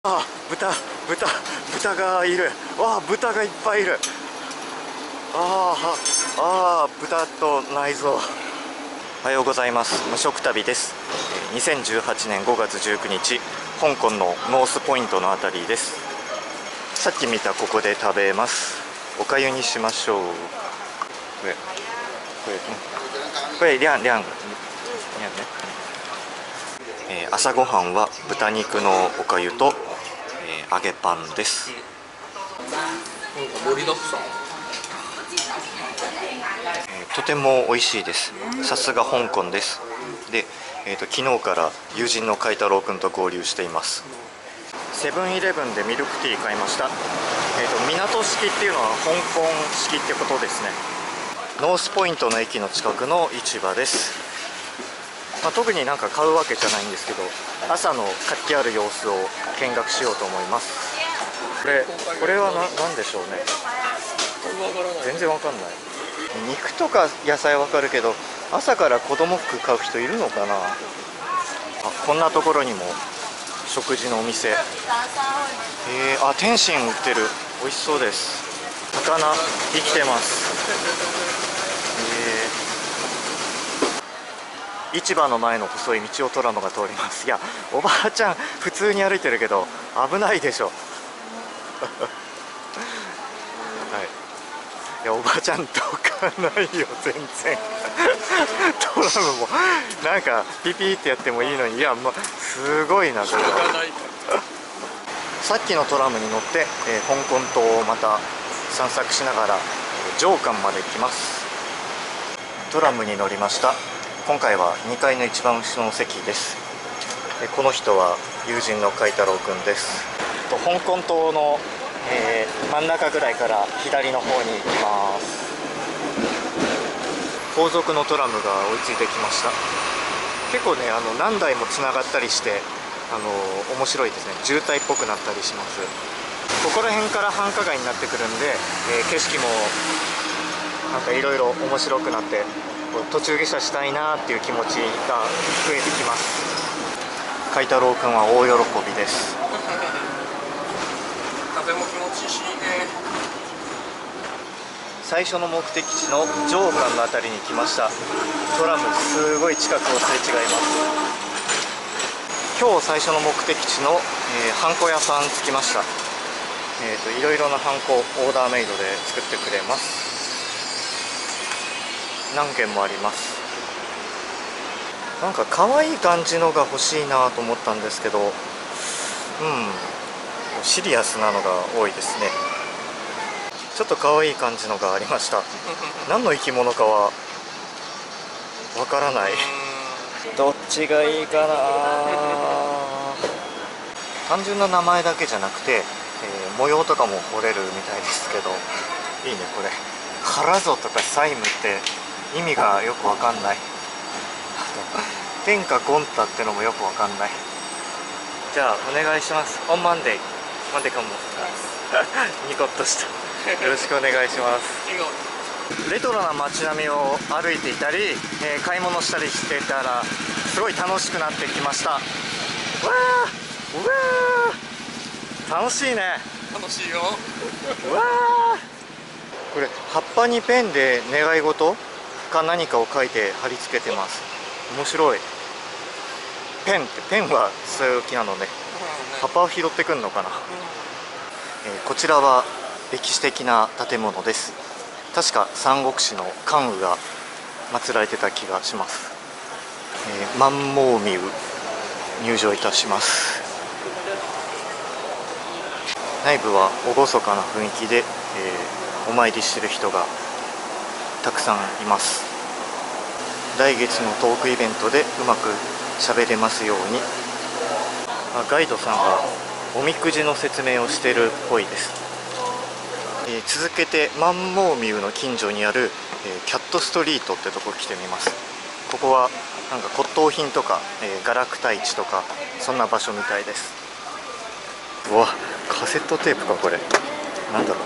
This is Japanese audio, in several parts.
あ、豚がいる。わあ、豚がいっぱいいる。豚と内臓。おはようございます。無職旅です。2018年5月19日、香港のノースポイントのあたりです。さっき見たここで食べます。おかゆにしましょう。これ、リャンね。朝ごはんは豚肉のおかゆと、揚げパンです。 盛りだくさん。 とても美味しいです。さすが香港です。で、昨日から友人の海太郎くんと合流しています。セブンイレブンでミルクティー買いました。港式っていうのは香港式ってことですね。ノースポイントの駅の近くの市場です。特になんか買うわけじゃないんですけど、朝の活気ある様子を見学しようと思います。これは何でしょうね。全然わかんない。肉とか野菜わかるけど、朝から子供服買う人いるのかな。こんなところにも食事のお店。天津売ってる。美味しそうです。魚生きてます。市場の前の細い道をトラムが通ります。いや、おばあちゃん普通に歩いてるけど危ないでしょ。はい、いや、おばあちゃんどかないよ全然。トラムもなんかピピってやってもいいのに、いや、すごいなこれは。さっきのトラムに乗って、香港島をまた散策しながら上館まで来ます。トラムに乗りました。今回は2階の一番後ろの席です。この人は友人の海太郎くんです。香港島の、真ん中ぐらいから左の方に行きます。後続のトラムが追いついてきました。結構ね、何台もつながったりして面白いですね。渋滞っぽくなったりします。ここら辺から繁華街になってくるんで、景色もなんかいろいろ面白くなって、途中下車したいなっていう気持ちが増えてきます。海太郎くんは大喜びです。 風も気持ちいいしね。 最初の目的地の上館のあたりに来ました。トラムすごい近くをすれ違います。今日最初の目的地の、ハンコ屋さん着きました。いろいろなハンコオーダーメイドで作ってくれます。何件もあります。なんか可愛い感じのが欲しいなと思ったんですけど、シリアスなのが多いですね。ちょっと可愛い感じのがありました。何の生き物かはわからない。どっちがいいかな。単純な名前だけじゃなくて、模様とかも彫れるみたいですけど、いいねこれ。カラゾとかサイムって意味がよくわかんない。天下ゴンタってのもよくわかんない。じゃあお願いします。オンマンデーかも。ニコッとした。よろしくお願いします。レトロな街並みを歩いていたり、買い物したりしてたらすごい楽しくなってきました。楽しいね。 楽しいよ。 これ葉っぱにペンで願い事か何かを書いて貼り付けてます。面白い。ペンはそういう気なので、葉っぱを拾ってくるのかな。こちらは歴史的な建物です。確か三国志の関羽が祀られてた気がします。万毛宮入場いたします。内部は厳かな雰囲気で、お参りしてる人がたくさんいます。来月のトークイベントでうまく喋れますように。ガイドさんがおみくじの説明をしてるっぽいです。続けて万毛宮の近所にある、キャットストリートってとこ来てみます。ここはなんか骨董品とか、ガラクタ市とかそんな場所みたいです。うわ、カセットテープかこれ。なんだろ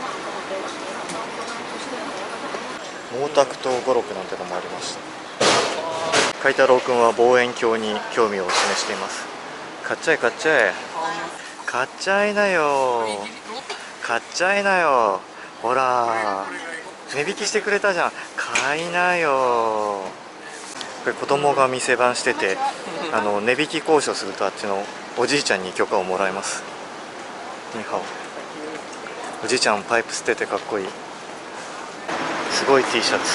う。毛沢東語録なんてのもありました。海太郎くんは望遠鏡に興味を示しています。買っちゃえ。 買っちゃいなよ、買っちゃいなよ。ほら値引きしてくれたじゃん、買いなよ。これ子供が店番してて、値引き交渉するとあっちのおじいちゃんに許可をもらいます。ニーハオ。おじいちゃんパイプ吸っててかっこいい。すごい T シャツ。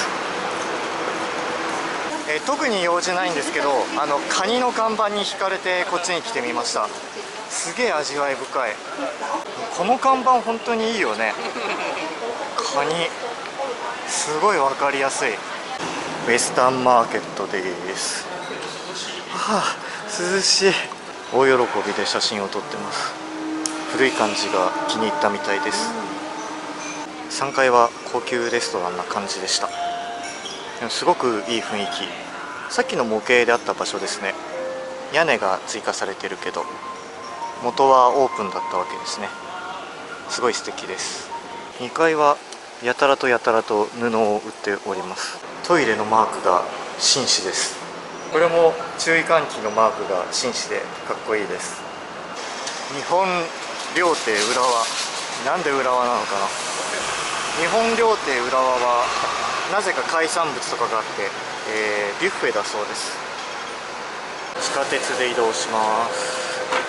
特に用事ないんですけど、カニの看板に惹かれてこっちに来てみました。すげえ味わい深い。この看板本当にいいよね。カニすごい分かりやすい。ウエスタンマーケットです。はあ、涼しい。大喜びで写真を撮ってます。古い感じが気に入ったみたいです。3階は高級レストランな感じでした。すごくいい雰囲気。さっきの模型であった場所ですね。屋根が追加されてるけど元はオープンだったわけですね。すごい素敵です。2階はやたらと布を売っております。トイレのマークが紳士です。これも注意喚起のマークが紳士でかっこいいです。日本料亭浦和、なんで浦和なのかな。日本料亭浦和はなぜか海産物とかがあって、ビュッフェだそうです。地下鉄で移動します。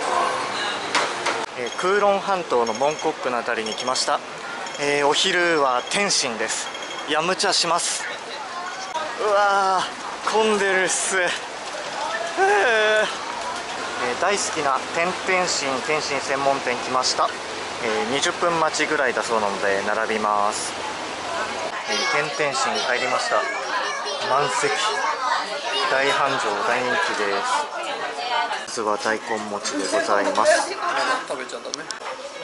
クーロン半島のモンコックの辺りに来ました。お昼は天津です。ヤムチャします。うわー混んでるっす。大好きな天津専門店来ました。20分待ちぐらいだそうなので並びます。天津入りました。満席、大繁盛、大人気です。まずは大根餅でございます。 食べちゃダメ。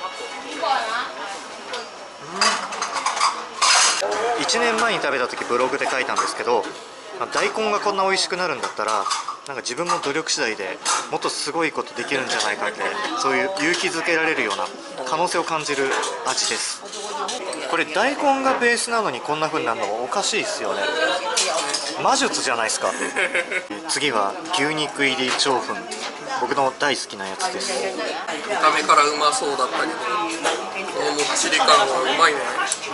1年前に食べた時ブログで書いたんですけど、大根がこんな美味しくなるんだったらなんか自分も努力次第でもっとすごいことできるんじゃないかって、そういう勇気づけられるような可能性を感じる味です。これ大根がベースなのにこんな風になるのはおかしいですよね。魔術じゃないですか。次は牛肉入り腸粉、僕の大好きなやつです。 見た目からうまそうだったけど、このもっちり感はうまいね。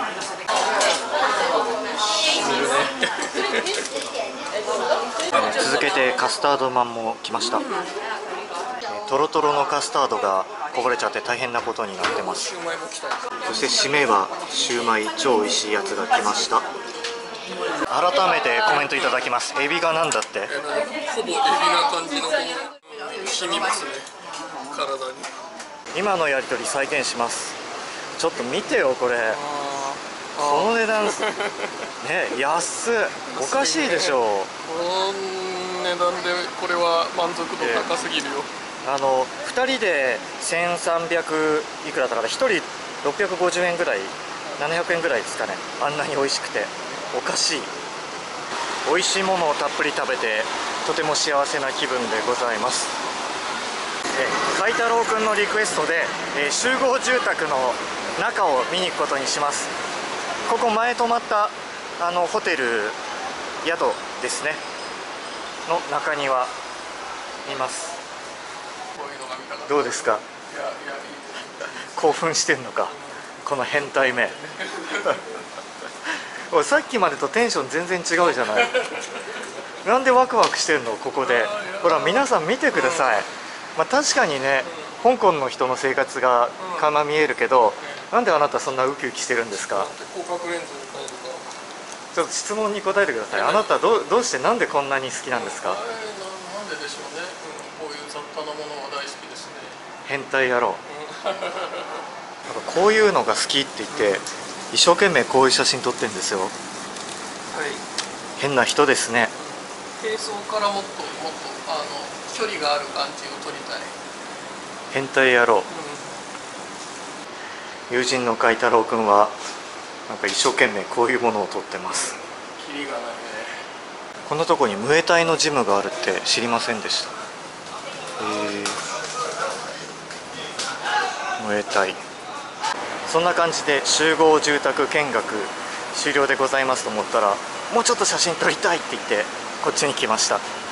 見るね。 続けてカスタードマンも来ました。トロトロのカスタードがこぼれちゃって大変なことになってます。 シュウマイも来た。 そして締めはシューマイ、超美味しいやつが来ました。改めてコメントいただきます。エビがなんだって。 ほぼエビな感じの染みますね、体に。 今のやり取り再現します。ちょっと見てよこれ。この値段ね、安っ。おかしいでしょう。 この値段でこれは満足度高すぎるよ。 2人で1300いくらだから1人650円ぐらい、700円ぐらいですかね。あんなに美味しくておかしい。美味しいものをたっぷり食べてとても幸せな気分でございます。海太郎くんのリクエストで、集合住宅の中を見に行くことにします。ここ前泊まったホテル、宿ですねの中庭見ます。どうですか。興奮してんのかこの変態め。おい、さっきまでとテンション全然違うじゃない。なんでワクワクしてんのここで。ほら皆さん見てください。確かにね、香港の人の生活が垣間見えるけど、なんであなたそんなウキウキしてるんですか。 広角レンズみたいとか。 ちょっと質問に答えてください。あなたどうしてなんでこんなに好きなんですか。 なんででしょうね、こういう雑多なものは大好きですね。 変態野郎。なんかこういうのが好きって言って一生懸命こういう写真撮ってるんですよ。 はい。 変な人ですね。 軽装からもっと距離がある感じを撮りたい。 変態野郎。友人の海太郎くんはなんか一生懸命こういうものを撮ってます。 キリがないね。 こんなとこにムエタイのジムがあるって知りませんでした。ムエタイ。そんな感じで集合住宅見学終了でございますと思ったら、もうちょっと写真撮りたいって言ってこっちに来ました。